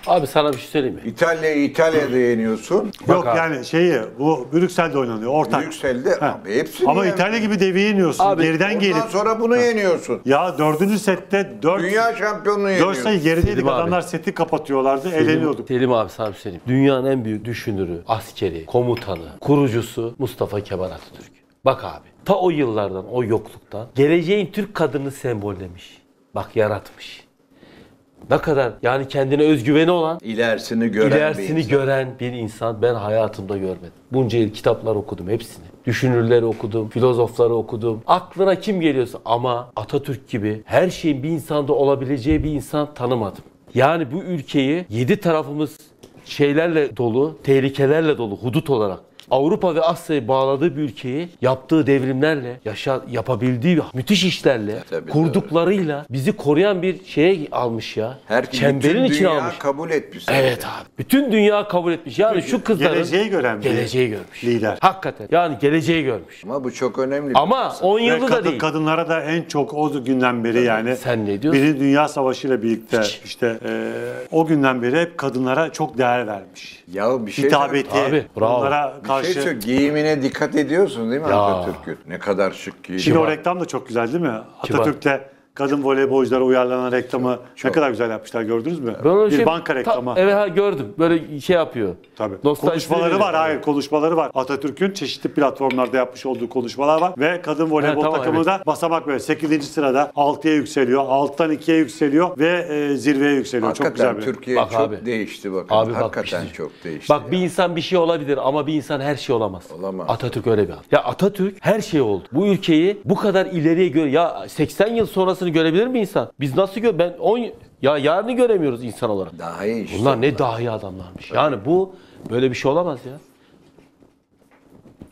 Abi sana bir şey söyleyeyim mi? İtalya'da yeniyorsun. Yok abi. yani bu Brüksel'de oynanıyor ortak. Brüksel'de abi hepsini Ama yenmiş. İtalya gibi devi yeniyorsun. Abi, geriden gelip. Ondan sonra bunu yeniyorsun. Ya 4. sette 4 Dünya şampiyonluğu 4 yeniyorsun. sayı gerideydik. Selim abi. Adamlar seti kapatıyorlardı. Eğleniyorduk. Selim abi sana bir şey söyleyeyim. Dünyanın en büyük düşünürü, askeri, komutanı, kurucusu Mustafa Kemal Atatürk. Bak abi, ta o yıllardan, o yokluktan geleceğin Türk kadını sembollemiş. Bak yaratmış. Ne kadar yani kendine özgüveni olan, İlerisini gören bir ilerisini insan. gören bir insan ben hayatımda görmedim. Bunca yıl kitaplar okudum hepsini. Düşünürleri okudum, filozofları okudum. Aklına kim geliyorsa ama Atatürk gibi her şeyin bir insanda olabileceği bir insan tanımadım. Yani bu ülkeyi 7 tarafımız şeylerle dolu, tehlikelerle dolu hudut olarak Avrupa ve Asya'yı bağladığı bir ülkeyi yaptığı devrimlerle, yapabildiği müthiş işlerle, Tabii, kurduklarıyla bizi koruyan bir şeye almış ya. Çemberin bütün içine dünya almış. kabul etmiş. Evet abi. Bütün dünya kabul etmiş. Yani şu kızların Geleceği gören bir geleceği görmüş. lider. Hakikaten. Yani geleceği görmüş. Ama bu çok önemli. Ama 10 Ve yılı da değil. kadınlara da en çok o günden beri yani. Sen ne diyorsun? Birinci Dünya Savaşı ile birlikte işte o günden beri hep kadınlara çok değer vermiş. Ya bir şey Hitabeti, Abi, bravo. onlara Bir karşı. şey söyle, giyimine dikkat ediyorsun değil mi Ya. Atatürk'ün? Ne kadar şık giyiniyor. Şimdi o reklam da çok güzel değil mi? Atatürk'le kadın voleybolculara uyarlanan reklamı ne kadar güzel yapmışlar, gördünüz mü? Böyle Bir banka reklamı. Evet gördüm. Böyle şey yapıyor. Tabii. Nostaljisi Konuşmaları veriyor. var, hayır konuşmaları var. Atatürk'ün çeşitli platformlarda yapmış olduğu konuşmalar var ve kadın voleybol tamam, takımı da basamak böyle 8. sırada 6'ya yükseliyor, 6'dan 2'ye yükseliyor ve zirveye yükseliyor. Çok Hakikaten güzel bir. Türkiye Bak çok abi. değişti bakın. Abi bak, Hakikaten bir şey- çok değişti. Bak ya. bir insan bir şey olabilir ama bir insan her şey olamaz. Olamaz. Atatürk öyle bir adam. Ya Atatürk her şey oldu. Bu ülkeyi bu kadar ileriye ya 80 yıl sonrasını görebilir mi insan? Biz nasıl ben 10 ya yarını göremiyoruz insan olarak. Daha iyi işte. Bunlar ne dahi adamlarmış. Yani bu böyle bir şey olamaz ya.